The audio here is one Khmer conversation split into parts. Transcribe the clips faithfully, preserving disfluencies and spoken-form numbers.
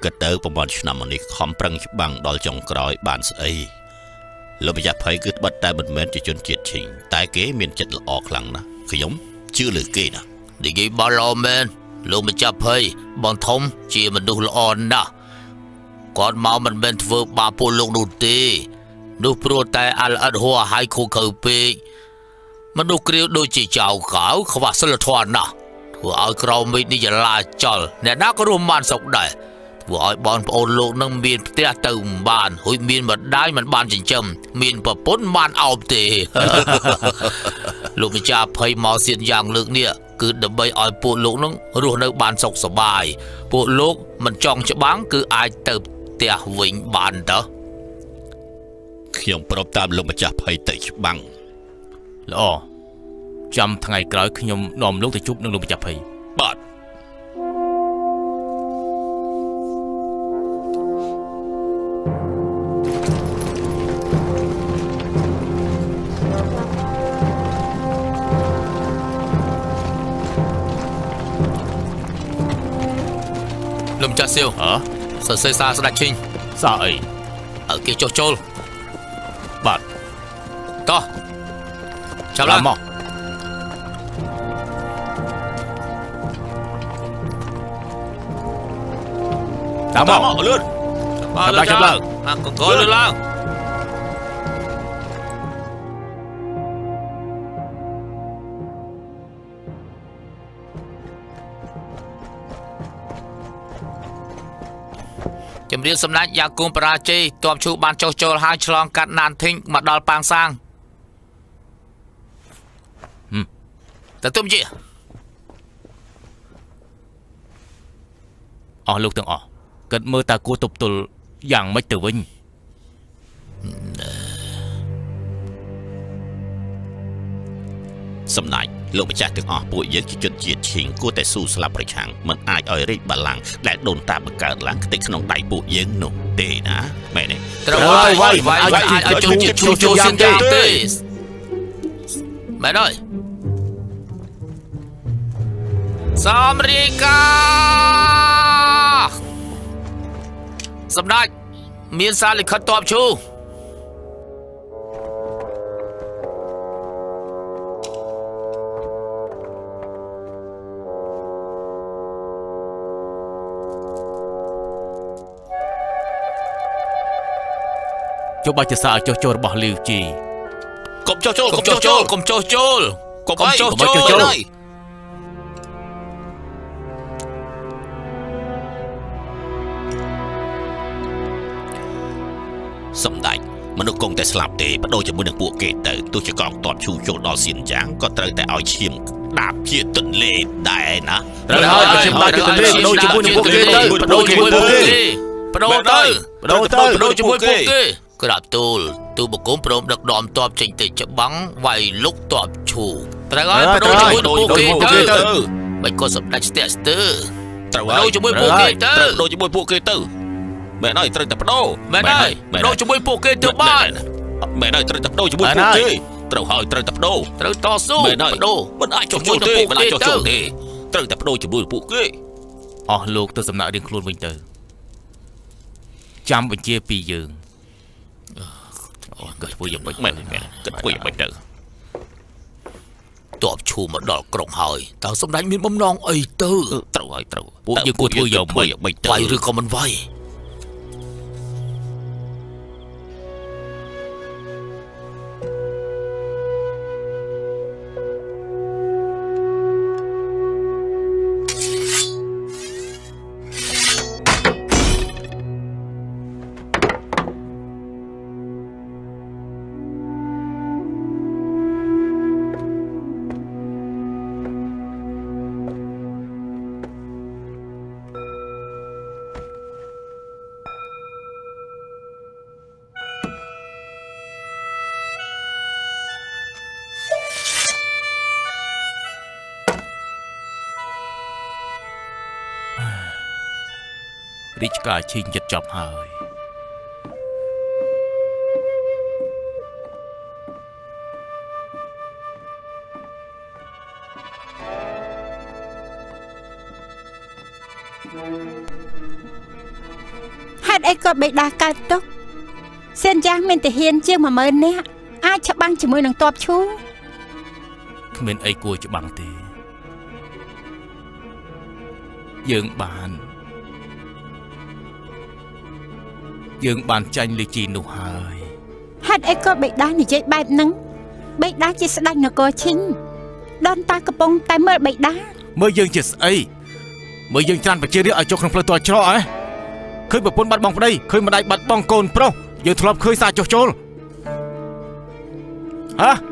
ก็เตอร์ประมาณชนะมันนี่คอมปรังบังดอลจงกรอยบานเสยเราไปจับไพ่กึศบัดแต่บนเมนจะจนเจียดชิงแต่เก๋มีนจัดออกหลังนะขยมชื่อหรือเก๋นะดีกี่บอลเมนเราไปจับไพ่บอลทมเจียมันดูละอ่อนนะก่อนมามันเป็นเฟิร์บาปูลงดูตีดูโปรแต่อัลอัดหัวหายคู่เขาไปมันดูเกลียวดูจีเจ้าขาวเขาว่าสลัดทวนนะหัวเอาเราไม่ได้จะลาจอลเนี่ยนักรวมมันสกได้หัวไอ้บอลโอนลูกนั่งมีนเตี้ยตื่นบ้านหุยมีนมันได้มันบ้านจริงจำมีนปะปนมันเอาตีลูกมิจ่าเพย์มอเสียนอย่างลึกเนี่ยคือเดบใบอ้อยปูลูกนั่งรู้ในบ้านสกสบายปูลูกมันจ้องจะบังคือไอ้เติบเตี้ยวิ่งบ้านเด้อเขียงปรบตามลงมาจับเพย์เตะบังแล้วอ๋อจำทางไงกลายขยมนอมลูกแต่จุบนั่งลงมาจับเพย์บาดลมจัดเซลฮะเสือเซซาสดัดชิงซาเอเออเกี่ยวโจโจลบาดต่อจับละจับละเลื่อนจับละจับละมาก็ก้อยเลยล่ะจำเรียนสำนักยากุมปราจีตัวชูบานโจโจหาฉลองกัดนานทิ้งมาดอลปางสร้างแต่ตุ้มจีอ๋อลูกต้องอ๋อเกิดมือตากูตุบตุลอย่างไม่ตื่นวิ่งสำนักลงไปจากถึงอ๋อป่วยเยอะจนเจียดชิงกูแต่สู้สลับประชังมันอายอ้อยริบบาลังและโดนตาบังเกิดหลังติดขนมไตป่วยเยอะหนุ่มเตนะแม่เนี่ยแต่ว่าไว้ไว้ไว้ไอ้จูจูจูจูสินดาเตสแม่ได้สอเมริกาสำนักมีสารลิขตอบชูโจบาจะสาโจโจบาลิวจีกบโจโจกบโจโจกบโจโจกบโจโจสำได้มนุษย์กงแต่สลับเตะโดยจะมือหนึ่งพวกเกตเตอร์ตัวจะกองตอบชูโจดอเสียนจางก็เตอแต่เอาเชียมดาบเพียตุนเล่ได้นะเราเอาเชียมดาบเพียตุนเล่โดยจะมือหนึ่งพวกเกตเตอร์โดยจะมือหนึ่งพวกเกตโดยเตอร์โดยเตอร์โดยจะมือพวกเกตกระดับตูลตูบุกกุมพร้อมดักดอมตอบจริงแต่จะบังไวลุกตอบชูแต่ก็โดยจะมือหนึ่งพวกเกตเตอร์ไม่ก็สำได้สเตสเตอร์โดยจะมือพวกเกตเตอร์โดยจะมือพวกเกตเตอร์แม่น้อยตรึงแต่ปโดแม่น้อยโดยจะมือพวกเกตเตอร์บ้านแม่น้อยตรึงแต่ปโดจะมือพวกเกตตรึงหอยตรึงแต่ปโดตรึงต่อสู้แม่น้อยโดมันไอ้โจโจเต้มันไอ้โจโจเต้ตรึงแต่ปโดจะมือพวกเกตอ๋อลูกตัวสำนักเรียนครูวินเตอร์จำเป็นเจี๊ยปียืงก็พูดอย่างไม่แม่แม่ก็พูดอย่างไม่เจอตอบชูมาดอกกรงหอยแต่สำนักมีมั่มนองไอ้เตอร์ตรึงไอ้ตรึงพูดอย่างกูพูดอย่างไม่ไม่เจอไฟหรือคอมันไฟริชกาชิงจะจับหายហេតុអីក៏បេដាកើតទុកសៀនយ៉ាងមានទាហានជាងមួយម៉ឺននាក់អាចច្បាំងជាមួយនឹងទ័ពឈូគ្មានអីគួរច្បាំងទេយើងបានយើងបានចាញ់លីជីនោះហើយហេតុអីក៏បេដានិយាយបែបហ្នឹងបេដាជាស្ដេចនគរឈិញដនតាកំពុងតែមើលបេដាមើលយើងជាស្អីមើលយើងច្រានប្រជារាស្ត្រឲ្យចុះក្នុងផ្លូវតច្រកហ៎ឃើញប្រពន្ធបាត់បង់ប្តីឃើញម្ដាយបាត់បង់កូនប្រុសយើងធ្លាប់ឃើញសារចុះចូលហ៎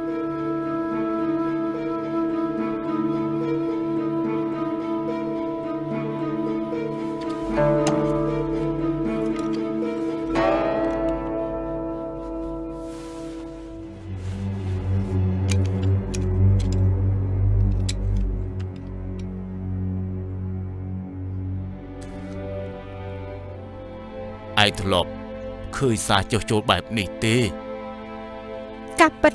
ឯធ្លាប់ឃើញសារចុះចូលបែបនេះទេកាពិត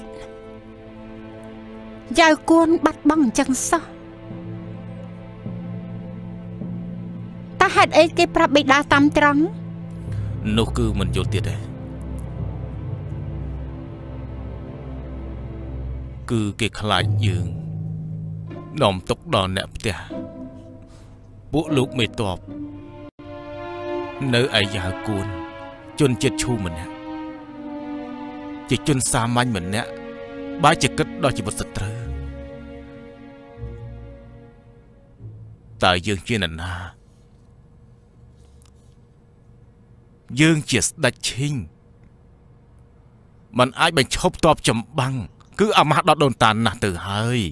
យ៉ាវគួនបាត់បង់អញ្ចឹងសោះតើហេតុអីគេប្រាប់បិតាតាមត្រង់នោះគឺមិនយល់ទៀតទេគឺគេខ្លាចយើងនាំទុកដល់អ្នកផ្ទះពួកលោកមេតបនៅឯយ៉ាវគួនជនជាតិឈូម្នាក់ជាជនសាមញ្ញម្នាក់បែរជាគិតដល់ជីវិតស្ត្រីតើយើងជានរណាយើងជាស្ដេចឈិញมันអាចបញ្ឈប់តបចម្បាំងគឺអាម៉ាស់ដល់ដូនតាណាស់ទៅហើយ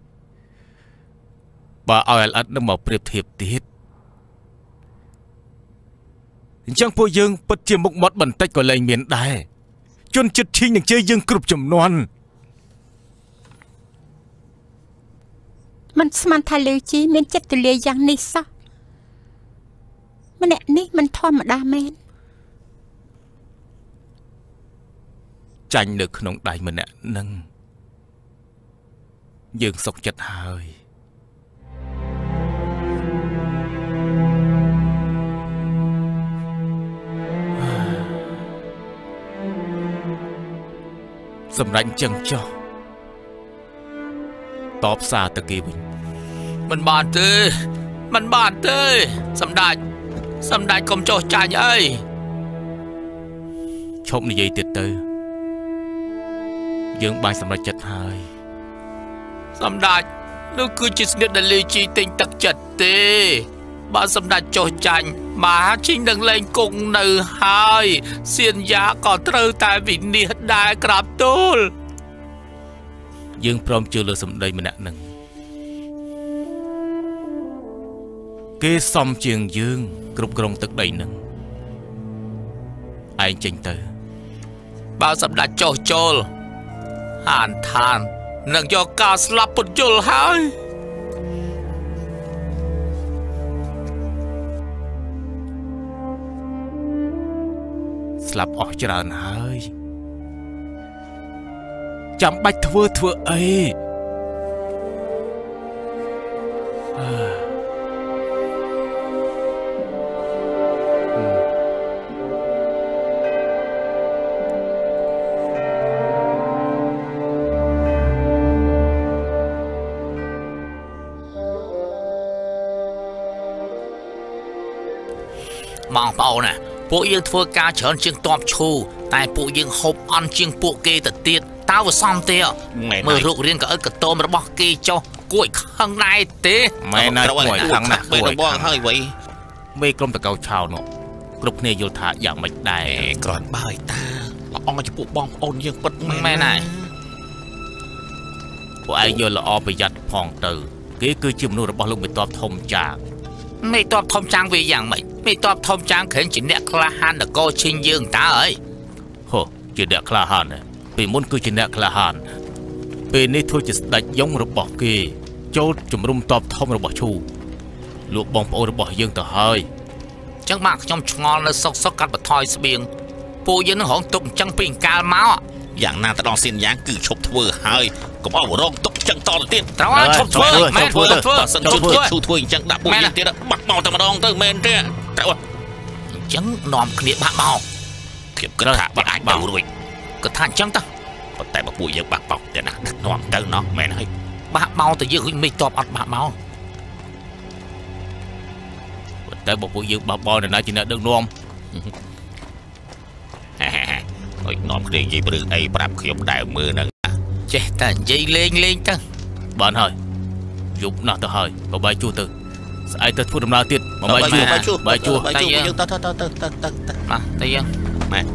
បើឲ្យអលអិតនឹងមកប្រៀបធៀបទៀតអញ្ចឹងពួកយើងពិតជាមុខមាត់បន្តិចក៏លែងមានដែរជនចិត្តឈិញនឹងជេរយើងគ្រប់ចំនួនมันស្មានថាលាវជីមានចិត្តទូលាយយ៉ាងនេះសោះម្នាក់នេះមិនធម្មតាមែនចាញ់នៅក្នុងដៃម្នាក់នឹងយើងសុខចិត្តហើយសម្រាប់ចឹងចុះតបសារទៅគេវិញមិនបានទេមិនបានទេសម្ដេចសម្ដេចកុំចុះចាញ់អីឈប់និយាយទៀតទៅយើងបានសម្រេចចិត្តហើយសម្ដេចនោះគឺជាស្នៀតដែលលីជីទិញទឹកចិត្តទេបើសម្ដេចចុះចាញ់មហាជីងនឹងលែងគង់នៅហើយសៀនយ៉ាក៏ត្រូវតែវិនិច្ឆ័យដែរក្រាបទូលយើងព្រមជឿលើសម្ដីម្នាក់នឹងគេសំជាងយើងគ្រប់គ្រងទឹកដីនឹងឯងចេញទៅបើសម្ដេចចុះចូលហានឋាននឹងយកការស្លាប់ពុតយល់ហើយស្លាប់អស់ច្រើនហើយចាំបាច់ធ្វើធ្វើអីបងប្អូនណាពួកយើងធ្វើការច្រើនជាងតបឈូតែពួកយើងហូបអន់ជាងពួកគេទៅទៀតតើវាសមទេមើលរូបរាងកៅអិតកតោមរបស់គេចុះគួរខឹងដែរទេមែនណាស់គួរខឹងណាស់ពេលបងហើយវៃមេក្រុមតកៅឆោនោះគ្រប់គ្នាយល់ថាយ៉ាងម៉េចដែរគ្រាន់បើយតាល្អចំពោះបងប្អូនយើងពិតមែនណាពួកឯងយល់ល្អប្រយ័ត្នផងទៅគេគឺជាមនុស្សរបស់លោកមេតបធំចាងមេតបធំចាងវាយ៉ាងម៉េចមេតបធំចាងក្រែងជាអ្នកក្លាហាននគរឈិញយើងតើអីហូជាអ្នកក្លាហានពេលមុនគឺជាអ្នកក្លាហានពេលនេះធ្វើជាស្ដេចយងរបស់គេចូលជំរុំតបធំរបស់ឈូលោកបងប្អូនរបស់យើងទៅហើយចឹងមកខ្ញុំឆ្ងល់នៅសុកសុកកាត់បន្ថយស្បៀងពួកយើងនឹងរងទុកអញ្ចឹងពីកាលមកយ៉ាងណាទៅដល់សៀនយ៉ាងគឺឈប់ធ្វើហើយកុំអោបរងទុក chẳng to là tiền tao ăn chụp thưa chụp thưa tao sân chụp thưa chụp thưa chẳng đạp bụi tiền đó bắt màu tao mà đong tới men thế tao chẳng nòm kia bạc màu kiếm cái thả bạc anh bảo rồi cái than chẳng taแต่บอกปุยยังบากเป่าเดี๋ยวนะนอนเติมเนาะแม่นะบากเมาแต่ยังไม่ตอบอัดบากเมาแต่บอกปุยยังบากบอลเนี่ยนะจีน่าดึงนอมฮ่าฮ่าฮ่าไอ้นอมเรียงยี่ปรึกไอ้ปรับขยมได้มือนั่งเจ๊แต่ยี่เล่งเล่งจังบ้านเฮ้ยยุบหน้าตาเฮ้ยก็ใบจูตือไอ้ตัดพูดดำนาติดมาใบจูใบจูใบจูใบจูยังตัดตัดตัดตัดตัดตัดตัดมาแต่ยังแม่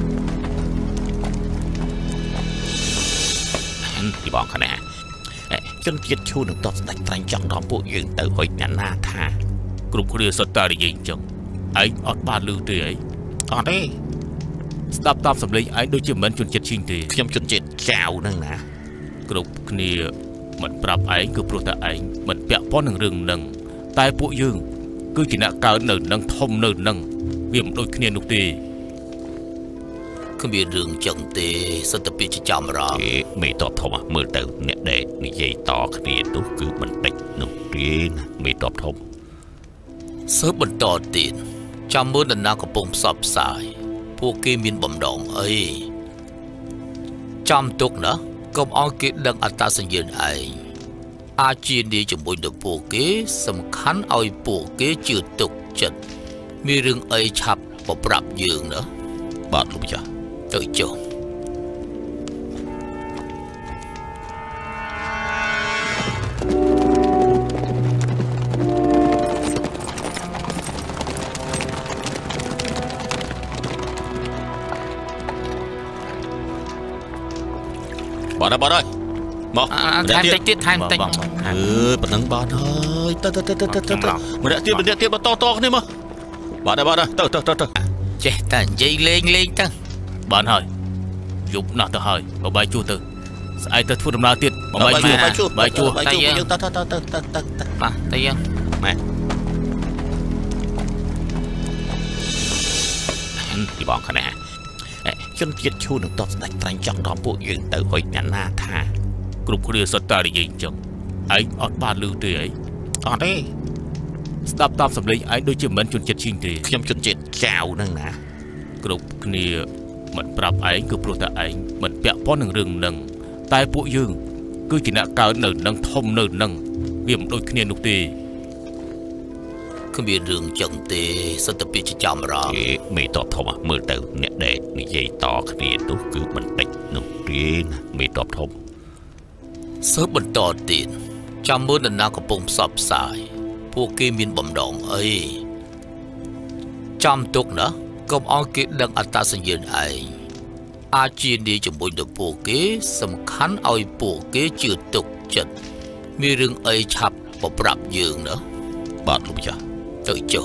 ที่บอกเขาเนี่ยจนเกียรติชูหนึ่งต่อแต่งแต่งจังรอพวกยืนเตอหอยหน้าท่ากลุ่มคนเดียวสตาร์ยิงจังไอ้อดบ้านลือเตยอ๋อได้สตับตามสำเร็จไอ้โดยเฉพาะจนเจ็ดชิงเตยขยมจนเจ็ดแก้วนั่งนะกลุ่มคนเดียวมันปรับไอ้คือโปรตไอ้มันเปียป้อนหนึ่งเรื่องหนึ่งตายพวกยืงคือจีน่าการหนึ่งนั่งทมหนึ่งนั่งเบี่ยมโดยคนเดียวนุกตีก็มีเรื่องจังเตสตปิจิจามราไม่ตอบทว่ามือเต่าเนี่ยเด็กนี่ยัยต่อคดีตัวคือมันติดนุกตีนะไม่ตอบทมเสิร์ฟบนต่อตีนจำมือดันนากระปงสับสายพวกกีมินบ่มดองเอ้ยจำตุกนะก็เอาเกดังอัตราสัญญาณไออาจีนดีจมูกเด็กพวกกีสำคัญเอาพวกกีจืดตุกจัดมีเรื่องไอฉับปรับยืงนะบาดลูกจ้าtự chủ bỏ đây bỏ đây bỏ tham tích tiết tham tích ừ bật nắng bỏ thôi tơ tơ tơ tơ tơ tơ mà đã tiết mà đã tiết mà to to cái này mà bỏ đây bỏ đây tơ tơ tơ tơ chết ta dây lên lên ta bạn hỏi dục nào ta hỏi bảo bài chua từ ai ta thu đầm nào tiết bảo bài chua bài chua bài chua tay dương ta ta ta ta ta ta ta tay dương mẹ thì bọn khả nè chân chiết chua được tốt đánh đánh trong đó bộ dương tự hồi nhà na tha group của đưa sốt ta để nhìn chồng ấy ở ba lưu từ ấy ở đây stop stop sầm lấy ấy đôi chân mình chuẩn chết chiên thì không chuẩn chết chào năng nè group nàyมันปรับไอ้คือโปรตไอ้มันเปียป้อนหนึ่งเรื่องหนึ่งตายปุยืงคือจีน่าการหนึ่งนั่งทมหนึ่งนั่งเบี่ยมโดยคะแนนนุกตีก็มีเรื่องจังเตสตปิจิจามราไม่ตอบทว่ามือเตอเนี่ยเด็กนี่ยัยต่อคะแนนนุกคือมันติดนุกตีนะไม่ตอบทมเสิร์ฟบนต่อตีนจำมือดันนากระปงสับสายพวกกีมินบ่มดองเอ้ยจำตุกนะก็เอาเกดังอัตราสัญญาณไออาจีนดีจมูกเด็กพวกเกสำคัญเอาพวกเกจืดตกจัดมีเรื่องไอฉับปรับยืงเนอะบาดลูกจ้าtự chủ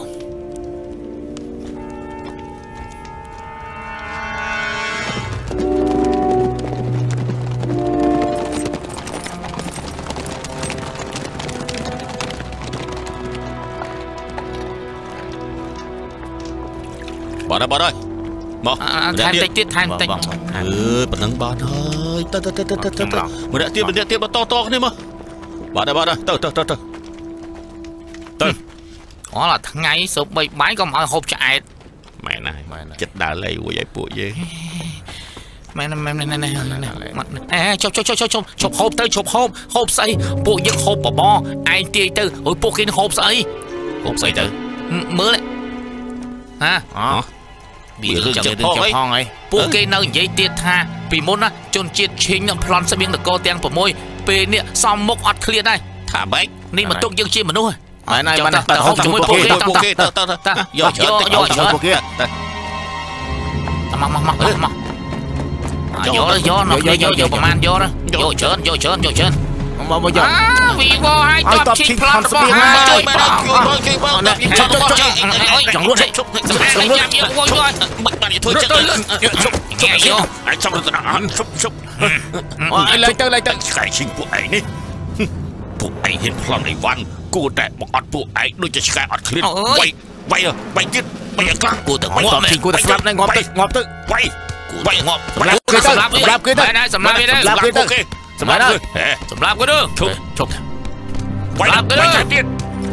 bỏ đây bỏ đây bỏ tham tích tiết tham tích ừ bật nắng bỏ thôi tơ tơ tơ tơ tơ tơ mình đã tiếp mình đã tiếp mà to to cái này mà bỏ đây bỏ đây tơ tơ tơ tơ tơ đó là thằng ngay sụp bị bãi có mọi hộp chạy mẹ này chết đã lấy của dây bụi gì mẹ này mẹ này này này chụp chụp chụp chụp chụp chụp hộp tới chụp hộp hộp xây bụi giật hộp bỏ bò ai tia tư ôi bụi kia hộp xây hộp xây tư mưa đấy ha bị rừng chụp hộp ấy bụi kia nơi dây tia tha vì muốn á chôn chết chính là plan sẽ biến được co tiếng của môi pe nè xong mốc ọt clear đây thả bách nên mà tung dương chi mà nuôi này này bạn ta không chụp bụi kia bụi kia ta ta ta vô vô vô vô bụi kia mắc mắc mắc mắc vô đó vô nó vô vô vô man vô đó vô chớn vô chớn vô chớn mà mà vô vì vô hai tập chinh plan đó hai chơi chụp chụp chụp chẳng luôn đấy chẳng luôn bật bạn thôi chụp chụp vô anh xong rồi anh chụp chụp anh lấy tới lấy tới cái chinh của anh đi của anh hiện plan này vănกูแต่บอกอัดพวกไอ้ด้วยจะแค่อัดคลิปไว้ไว้อะไว้ยึดไว้ยังกล้ากูแต่งอบจริงกูแต่สลับในงอบตึกงอบตึกไว้ไว้งอบรับคือสลับรับคือได้สำลับได้สำลับคือសម្រាប់ទៅសម្រាប់ក៏ទៅឈប់ឈប់វាយទៅវាយទៀត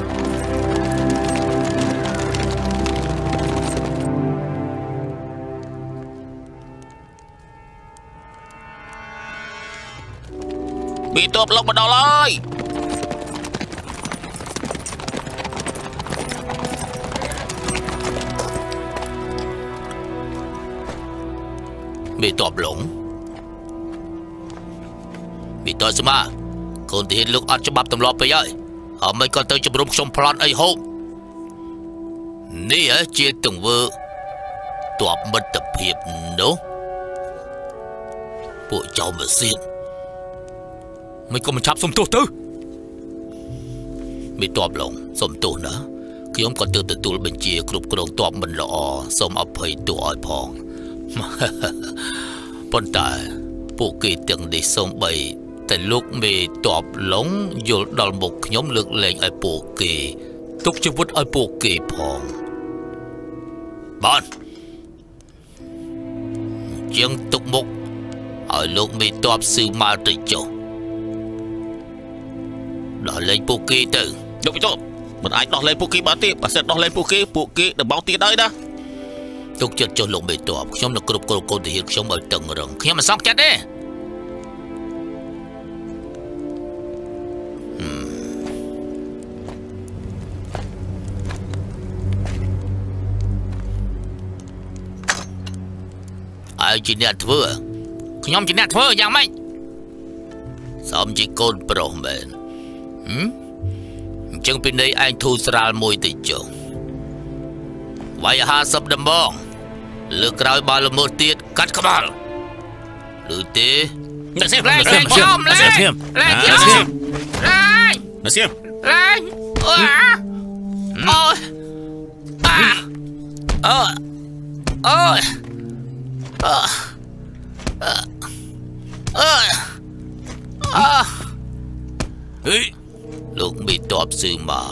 bị tốp lốc vào đó rồi bị tốp lũng bị tôi xem mà còn thì lúc ăn cho bắp tầm lọp bây ơi họ mới còn tới chụp rung trong plan ấy hôm ní á chia từng vợ tốp mất tập hiệp đúng bộ cháu mà xiên mấy con mình chắp xong tốt tư bị tọp lòng xong tốt nữa khi ông còn từ từ từ bên chia cục cục tọp mình lọ xong ấp hơi tuổi phong bọn ta bộ kỳ từng đi xong bầy tại lúc mì tọp lóng vô đòn một nhóm lực lên ở bộ kỳ túc cho vứt ở bộ kỳ phong bọn chân tục mục ở lúc mì tọp sư ma trì chỗ đỏ lên Phu Kỳ từ đúng vậy mình ai đỏ lên Phu Kỳ bảo tiếp và sẽ đỏ lên Phu Kỳ Phu Kỳ được bao tiền đây đó tục chết cho lụng bị tọp xong là cột cột cột thì xong ở tầng rừng khi mà xong chết đi ai chỉ nét vừa nhóm chỉ nét vừaយ៉ាងម៉េចxong chỉ côn pro menចឹងពីនេះឯងធូរស្រាលមួយតិចចុះវាយហាសិបដំបងលើក្រោយបើល្មើសទៀតកាត់ក្បាលឬទេណាសៀមលេងខ្ញុំលេងលេងខ្ញុំលេងណាសៀមលេងអូយអូយអូយអូយអូយអេលោកមីតបស៊ឺមក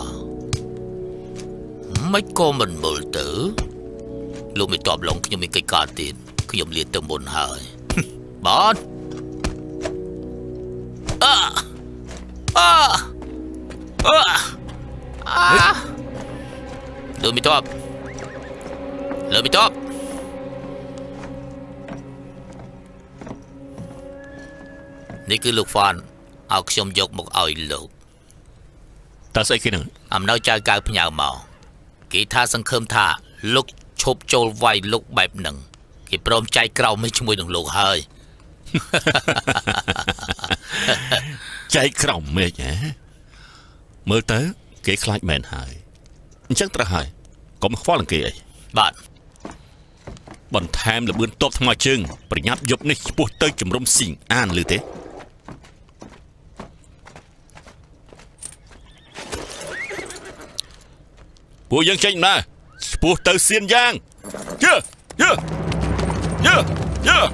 មិនក៏មិនមើលទៅលោកមីតបឡងខ្ញុំមានកិច្ចការទៀតខ្ញុំលាទៅមុនហើយបាទអឺអឺអឺលោកមីតបលោកមីតបនេះគឺលោកហ្វានឲ្យខ្ញុំយកមកឲ្យលោកតើស្អីគេនឹងអំណោយចៅកៅផ្ញើមកគេថាសង្ឃឹមថាលោកឈប់ចូលវាយលោកបែបហ្នឹងគេព្រមចែកក្រោមមួយជាមួយនឹងលោកហើយចែកក្រោមមេឃហ៎មើលទៅគេខ្លាចមែនហើយអញ្ចឹងត្រូវហើយកុំខ្វល់នឹងគេអីបាទបន្ថែមលបឿនតបថ្មជើងប្រញាប់យប់នេះឆ្ពោះទៅជំរុំស៊ីងអានឮទេពួកយើងចេញមកឆ្ពោះទៅសៀនយ៉ាងយឺយឺយឺយឺ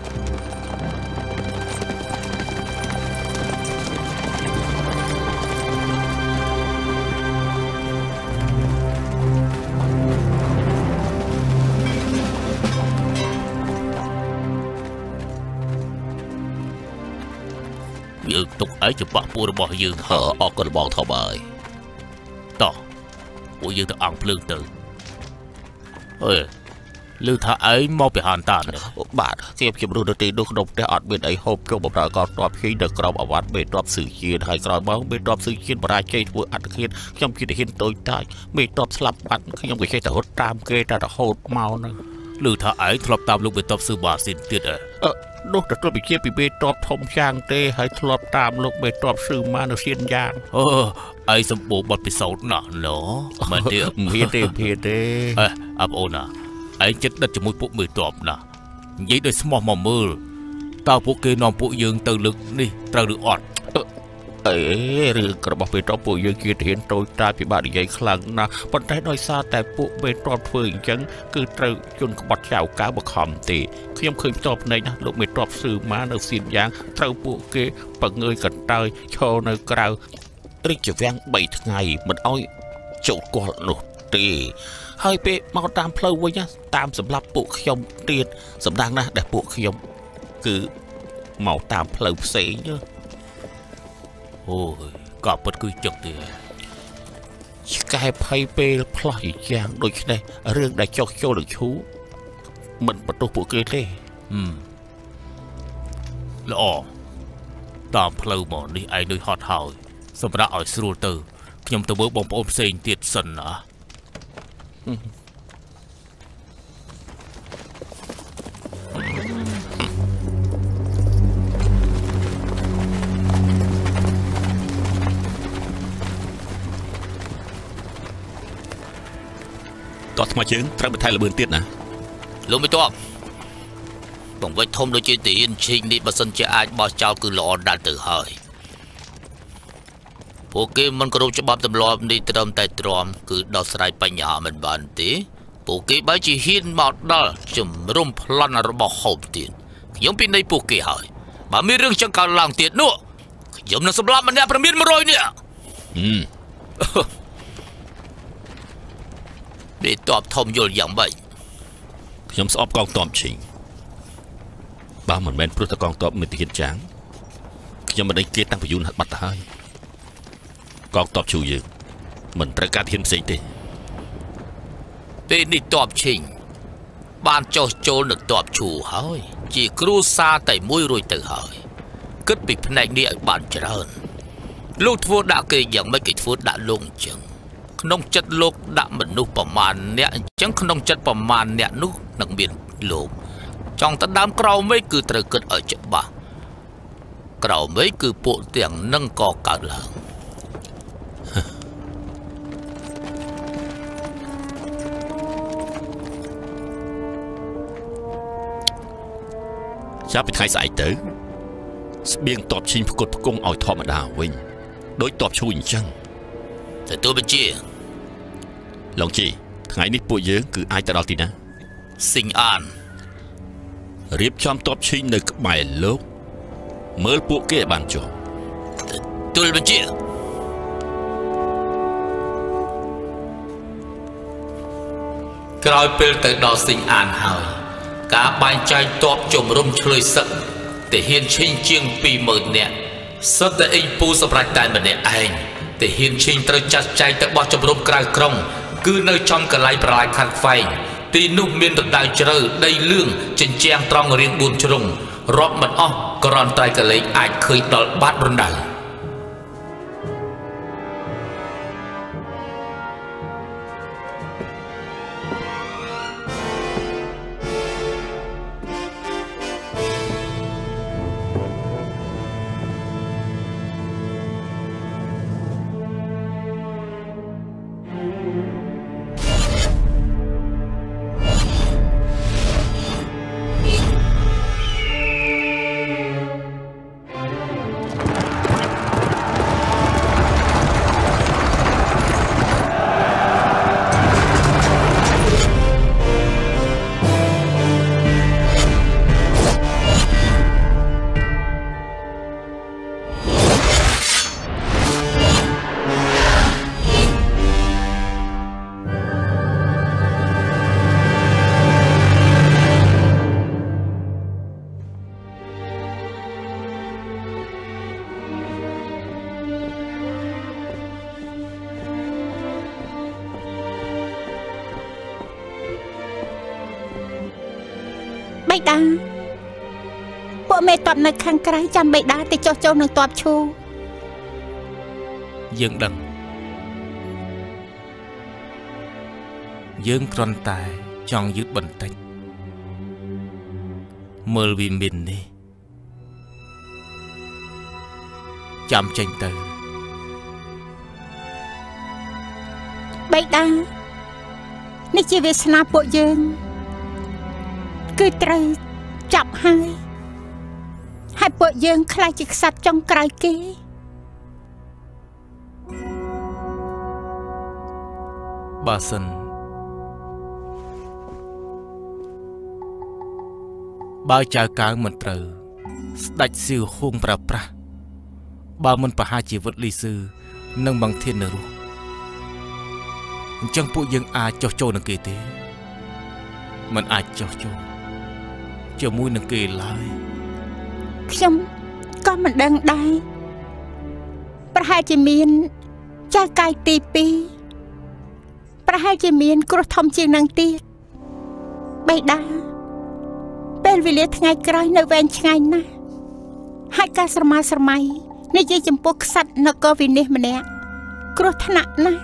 យើងទុកឲ្យច្បាក់ពួករបស់យើងហឺអរគុណបងថបហើយតោះពួកយើងទៅអង្គភ្លើងទៅអើយឮថាឯងមកពីហានតានបាទជាខ្ញុំរស់នៅទីនោះក្នុងផ្ទះអត់មានអីហូបចូលបម្រើកងទ័ពភីនៅក្រោមអាវ៉ាត់មេទ័ពស៊ឺជាតិហើយក្រោយមកមេទ័ពស៊ឺជាតិបរាជ័យធ្វើអត្តឃាតខ្ញុំជាទាហានតូចតាចមេទ័ពស្លាប់បាត់ខ្ញុំក៏ចេះតែរត់តាមគេតែរហូតមកហ្នឹងឮថាឯងធ្លាប់តាមលោកមេទ័ពស៊ឺបាស៊ីនទៀតអឺនោះទទួលវិជាពីមេទ័ពធំយ៉ាងទេហើយធ្លាប់តាមលោកមេទ័ពស៊ឺម៉ានៅសៀនយ៉ាងអូឯងសម្បូរបទពិសោធន៍ណាស់ណូមិនទេមានទេមានទេអើអាប់អូនណាឯងចិត្តដិតជាមួយពួកមេទ័ពណានិយាយដោយស្មោះមកមើលតើពួកគេនាំពួកយើងទៅលើកនេះត្រូវឬអត់អេរឿងរបស់មេទ័ពពួកយើងជាទាហានតូចតាចពិបាកនិយាយខ្លាំងណាស់ប៉ុន្តែដោយសារតែពួកមេទ័ពធ្វើអញ្ចឹងគឺត្រូវជន់ក្បត់ចៅកៅបខំទេខ្ញុំឃើញផ្ទាល់ភ្នែកណាលោកមេទ័ពស៊ឺម៉ានៅសៀនយ៉ាងត្រូវពួកគេបង្ងើយកន្តើយឈរនៅក្រៅរិចវាំងបីថ្ងៃមិនអោយចូលគាត់នោះទេហើយពេលមកតាមផ្លូវវិញតាមសម្រាប់ពួកខ្ញុំទៀតសម្ដងណាស់ដែលពួកខ្ញុំគឺមកតាមផ្លូវផ្សេងអូយក៏ពិតគឺចឹកទេឆ្កែភ័យពេលផ្លោះយ៉ាងដូចនេះរឿងដែលចោះចូលនឹងឈូមិនបន្ទោសពួកគេទេល្អតាមផ្លូវមកនេះឯងដូចហត់ហើយសម្រាប់ឲ្យស្រួលទៅខ្ញុំទៅមើលបងប្អូនផ្សេងទៀតសិនណាតោះថ្មជើងត្រូវបន្ថែមល្បឿនទៀតណាលោកមិនតបបង្វិចធំដូចជាទីហ៊ានឈីងនេះបើសិនជាអាចបោះចោលគឺល្អដាល់ទៅហើយពួកគេមិនគោរពច្បាប់ទម្លាប់នេះត្រឹមតែទ្រាំគឺដោះស្រាយបញ្ហាមិនបានទេពួកគេបើជាហ៊ានមកដល់ជំរុំប្លន់របស់ហូបទៀតខ្ញុំពិន័យពួកគេហើយបើមានរឿងចឹងកើតឡើងទៀតនោះខ្ញុំនឹងសម្លាប់ម្នាក់ប្រមានមួយរយនាក់នេះតបធំយល់យ៉ាងម៉េចខ្ញុំស្អប់កងទ័ពឈីងបើមិនមែនព្រោះតែកងទ័ពមានទាហានចាងខ្ញុំមិនដេញគេតាំងពីយូរណាស់បាត់ទៅហើយកងទ័ពឈូយើងមិនត្រូវការទាហានផ្សេងទេពេលនេះទ័ពឈីងបានចោះចូលនឹងទ័ពឈូហើយជាគ្រួសារតែមួយរួចទៅហើយគិតពីផ្នែកនេះឲ្យបានច្រើនលោកធ្វើដាក់គេយ៉ាងម៉េចគេធ្វើដាក់លោកអញ្ចឹងក្នុងចិត្តលោកដាក់មនុស្សប្រមាណអ្នកអញ្ចឹងក្នុងចិត្តប្រមាណអ្នកនោះនឹងមានលោកចង់ទៅដើមក្រោមមេឃគឺត្រូវគិតឲ្យច្បាស់ក្រោមមេឃគឺពួកទាំងនឹងក៏កើតឡើងចាប់ពីថ្ងៃស្អែកទៅស្បៀងតបឈីងផ្គត់ផ្គង់ឲ្យធម្មតាវិញដោយតបឈូអញ្ចឹងទទួលបញ្ជាឡុងជីថ្ងៃនេះពួកយើងគឺអាចទៅដល់ទីណាសិងអានរៀបចំតបឈីងនៅក្បែរលោកមើលពួកគេឲ្យបានចុះទទួលបញ្ជាក្រោយពេលទៅដល់សិងអានហើយការបែងចែកតបជំរុំឆ្លើយសឹកទាហានឈីងជាង ពីរម៉ឺន នាក់សិតតែអេងពូសម្រាប់តែម្នាក់ឯងទាហានឈីងត្រូវចាត់ចែងទៅបោះជំរុំក្រៅក្រុងគឺនៅចំកន្លែងប្រឡាយខាងខ្វែងទីនោះមានរណ្ដៅជ្រៅដីលឿងចិញ្ចាំងត្រង់រាងបួនជ្រុងរាប់មិនអស់គ្រាន់តែកលេចអាចឃើញដល់បាតរណ្ដៅបេដាពួកមេតបនៅខាងក្រៅចាំបេដាទៅចុះចូលនឹងតបឈូយើងដឹងយើងគ្រាន់តែចង់យឺតបន្តិចមើលវិមាននេះចាំចេញទៅបេដានេះជាវាសនាពួកយើងគឺត្រូវចាប់ហើយហើយពួកយើងខ្លាចជាខ្សត្រចុងក្រោយគេបើសិនបើចៅកៅមិនត្រូវស្ដេចសៀវហួងប្រើប្រាស់បើមិនប្រហារជីវិតលីស៊ឺនិងបង្ធាននៅរស់អញ្ចឹងពួកយើងអាចចុះចូលនឹងគេទេមិនអាចចុះចូលជាមួយនឹងគេឡើយខ្ញុំក៏មិនដឹងដែរប្រហែលជាមានចៅកាយទីពីរប្រហែលជាមានគ្រោះធំជាងនឹងទៀតបេដាពេលវេលាថ្ងៃក្រោយនៅវែងឆ្ងាយណាស់ហើយការស្រមើស្រមៃនិយាយចំពោះក្សត្រនគរវិនិច្ឆ័យម្នាក់គ្រោះថ្នាក់ណាស់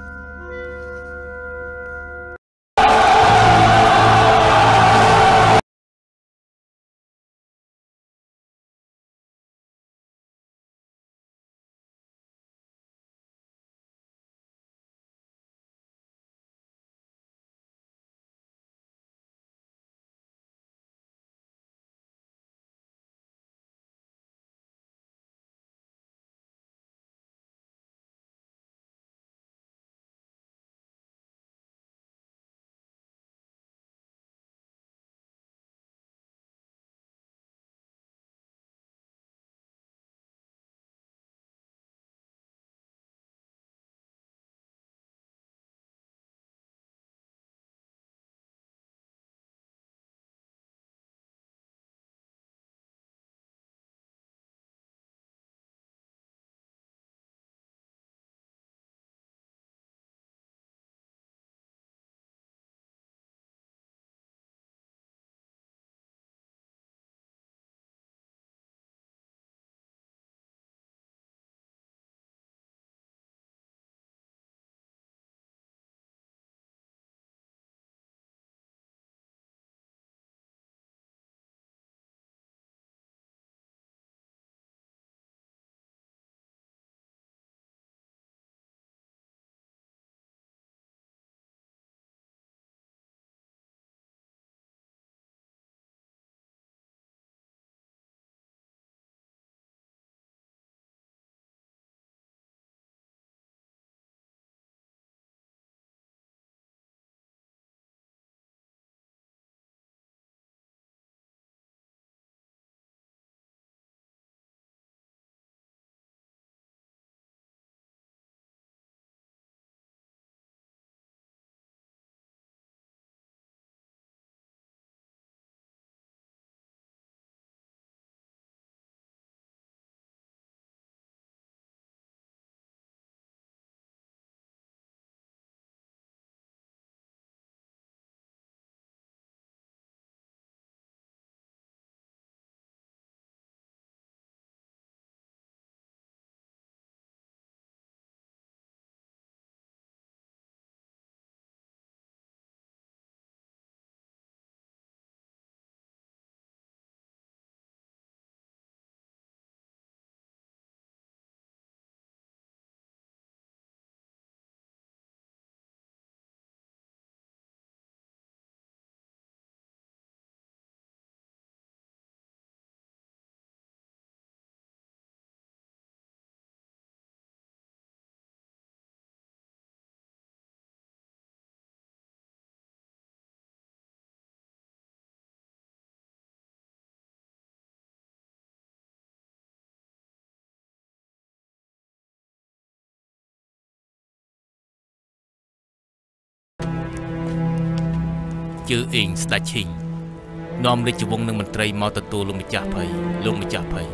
ជើអេងស្ដេចឈីងនាំរាជវង្សនិងមន្ត្រីមកទទួលលោកម្ចាស់ភ័យលោកម្ចាស់ភ័យ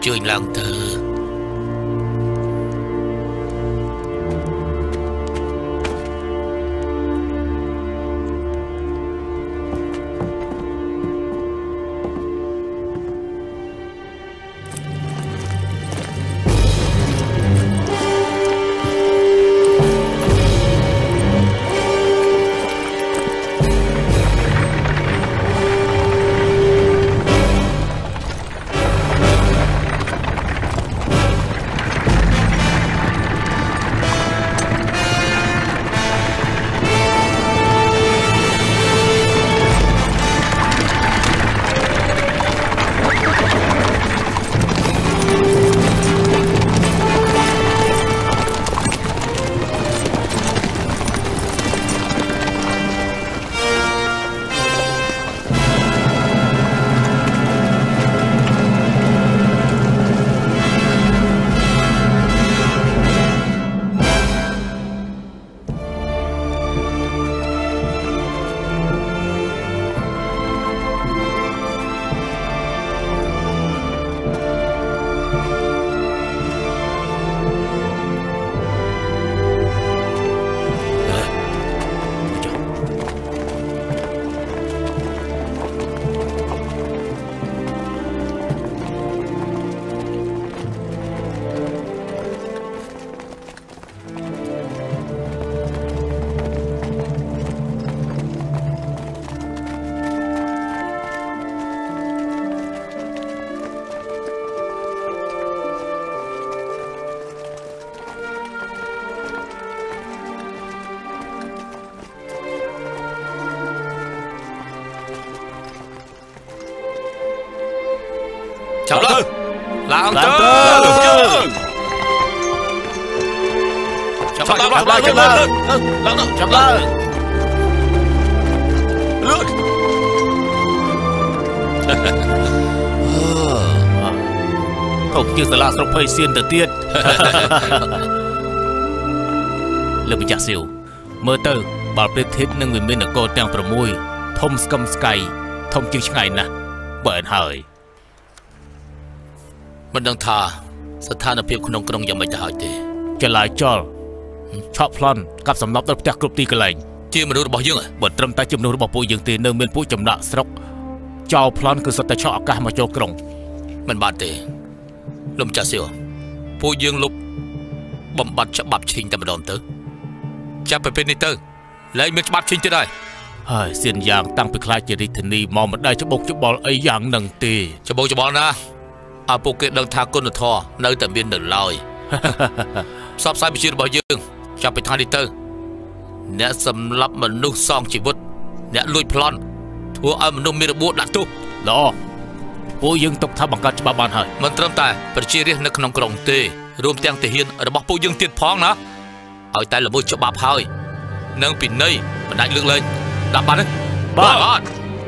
ជួយឡើងទៅចាប់លើឡើងទៅចាប់ឡើងឡើងចាប់ឡើងឡើងចាប់ឡើងលឿនកុំជឿសាលាស្រុកភ័យសៀនទៅទៀតលើកម្ចាស់សៀវមើលទៅបាល់ព្រៀបធៀបនឹងវិមាននគរទាំង៦ធំស្កឹមស្កៃធំជាងឆ្ងាយណាស់បើអិនហើយមិនដឹងថាស្ថានភាពក្នុងក្រុងយ៉ាងម៉េចទៅហើយទេចលាចលឆក់ប្លន់កັບសម្លាប់ដល់ផ្ទះគ្រប់ទីកន្លែងជាមនុស្សរបស់យើងបើត្រឹមតែជាមនុស្សរបស់ពួកយើងទេនៅមានពួកចំណាក់ស្រុកចោលប្លន់គឺសុទ្ធតែឆក់ឱកាសមកចូលក្រុងមិនបានទេលោកម្ចាស់សៀវពួកយើងលុបបំបត្តិច្បាប់ឈិញតែម្ដងទៅចាប់ទៅពេលនេះទៅលែងមានច្បាប់ឈិញទៀតហើយហើយសៀនយ៉ាងតាំងពីខ្លាចជារាជធានីមកមិនដែលច្បុកច្បល់អីយ៉ាងនឹងទេច្បុកច្បល់ណាឲ្យពួកគេដឹងថាគុណធម៌នៅតែមាននៅឡើយផ្សព្វផ្សាយវិជារបស់យើងចាប់ពីថ្ងៃនេះទៅអ្នកសម្លាប់មនុស្សសងជីវិតអ្នកលួចប្លន់ធ្វើឲ្យមនុស្សមានរបួសដាក់ទោសល្អពួកយើងទុកថាបង្កើតច្បាប់បានហើយមិនត្រឹមតែប្រជារាស្ត្រនៅក្នុងក្រុងទេរួមទាំងទាហានរបស់ពួកយើងទៀតផងណាឲ្យតែល្មើសច្បាប់ហើយនឹងពិន័យមិនដាច់លើកលែងដាក់បានទេបាទ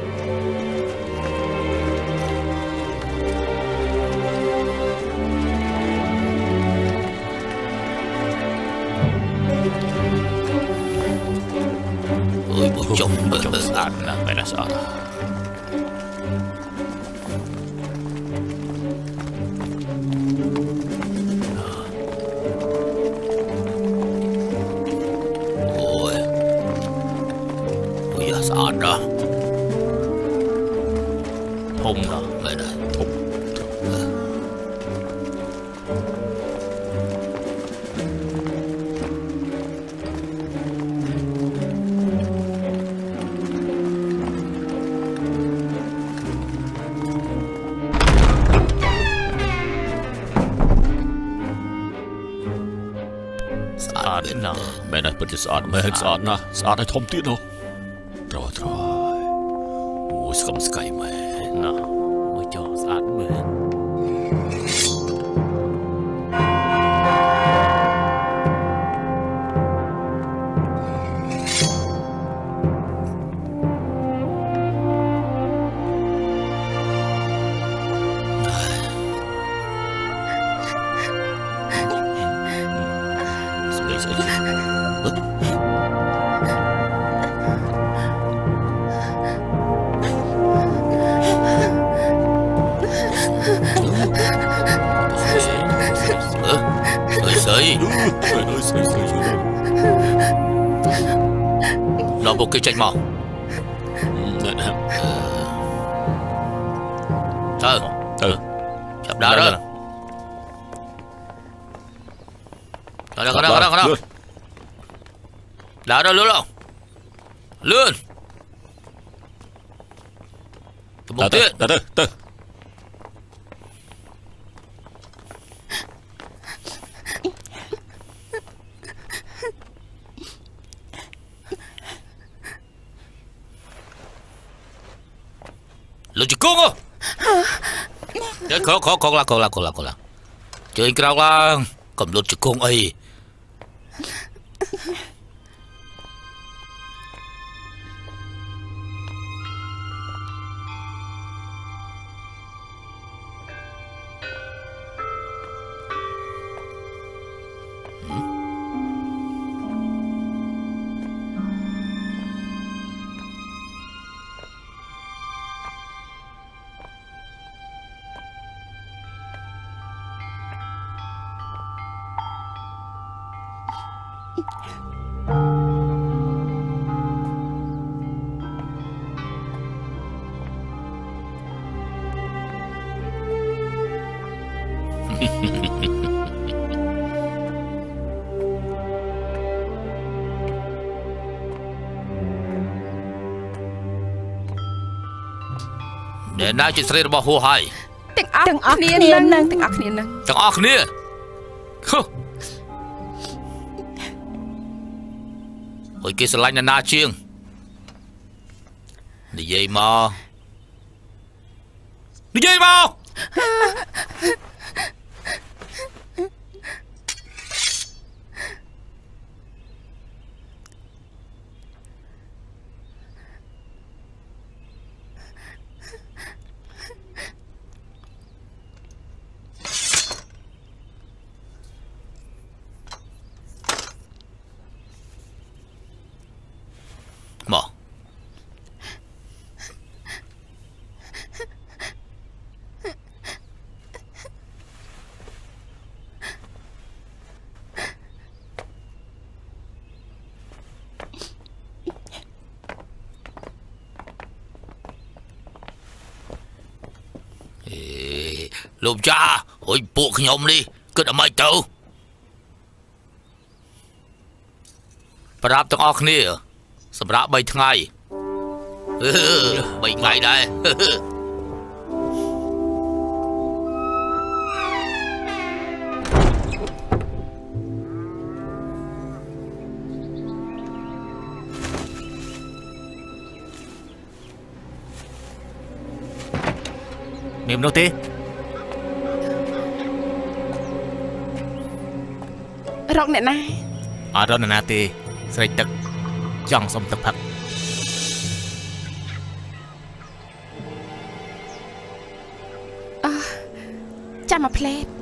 ចុះមើលស្អាតណាស់បែរស្អាតអូយអូយស្អាតណាស់ធំណាស់បែរធំណាមែនតែពិតជាស្អាតមែនស្អាតណាស់ស្អាតឲ្យធំទៀតនោះត្រត្រអូយស្គមស្កៃមែនណាមើលចោស្អាតមែនเราบุกใจมองเออเออจับได้เลยก็ได้ก็ได้ก็ได้ก็ได้ได้ได้เลื่อนเลื่อนบุกเตี้ยเตี้ยเตี้ยlu cukup kok ya kok kok kok lah kok lah kok lah kok lah chơi cái là cầm lu cukup ấy để nãy chuyện xảy ra bao hồ hai từng óc kia nâng từng óc kia nâng từng óc kia hồi kia sẽ lạnh là na chiêng đi dây mà đi dây mà Mở Ê, lùm cha ôi buộc nhóm đi cứ đã mày tao bà rạp tao ọc nèสำหรับใบไงใบไงได้เมมโนเต้รอกเนี่ยนะอ๋อรอกเนี่ยนะเต้ใส่ตึกจังสมตึกพักจะมาเพลท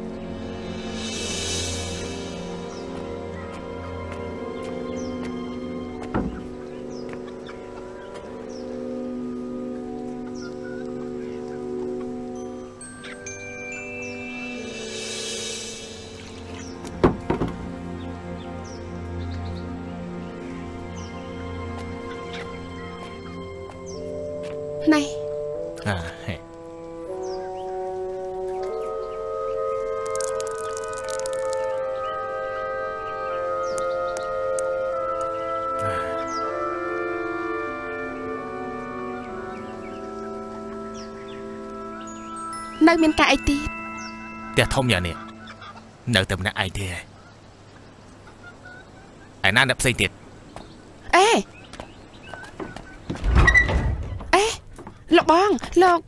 này à hey. nơi bên cạnh tí tiệt thông nhà nè nợ tầm nè ai thế ai nan đập xây tiệt ê ê lộc bong lộc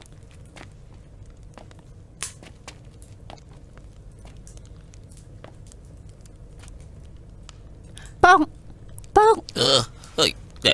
bong bong ờ ơi để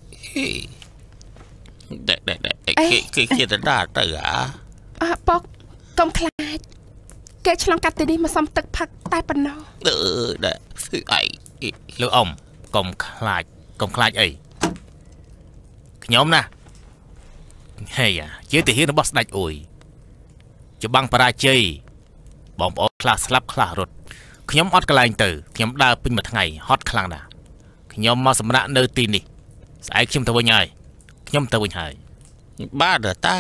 để để để cái cái kia đã đa tử à à bong công khai cái chlang cắt đi mà xong tực phật tai bần nó ừ để ấy lựa ông công khai công khai ấy nhóm nè hay à chế thì hiến nó boss đạch ủi cho băng para chơi bom ó class slap class rột ខ្ញុំអត់កន្លែងទៅខ្ញុំដើរពេញមួយថ្ងៃហត់ខ្លាំងណាស់ខ្ញុំមកសម្រាប់នៅទីនេះស្អែកខ្ញុំទៅវិញហើយខ្ញុំទៅវិញហើយបាទតា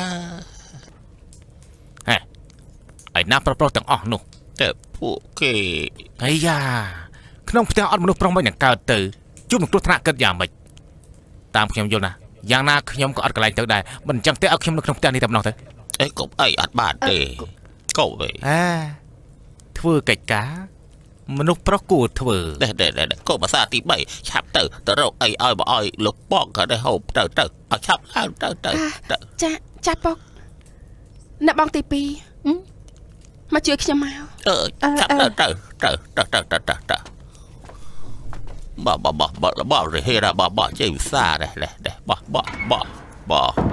ហេឯណាប្រុសៗទាំងអស់នោះតែពួកគេអាយ៉ាក្នុងផ្ទះអត់មនុស្សប្រុសមិននឹងកើតទៅជួបនឹងគ្រោះថ្នាក់គិតយ៉ាងម៉េចតាមខ្ញុំយល់ណាយ៉ាងណាខ្ញុំក៏អត់កន្លែងទៅដែរមិនអញ្ចឹងទេឲ្យខ្ញុំនៅក្នុងផ្ទះនេះតែម្ដងទៅអីកុំអីអត់បានទេកុំអីអាធ្វើកិច្ចការមនុស្សប្រុសគួរធ្វើដែរដែរកុំភាសាទីបីឆាប់ទៅទៅរកអីឲ្យបើឲ្យលោកប៉កក៏ได้ហូបទៅទៅឲ្យឆាប់ឡើងទៅទៅចាចាប៉កអ្នកបងទីពីរមកជួយខ្ញុំមកអឺឆាប់ទៅទៅទៅទៅទៅទៅទៅបបបបបបរហេរ៉ាបបជ័យវិសាដែរដែរបបបបប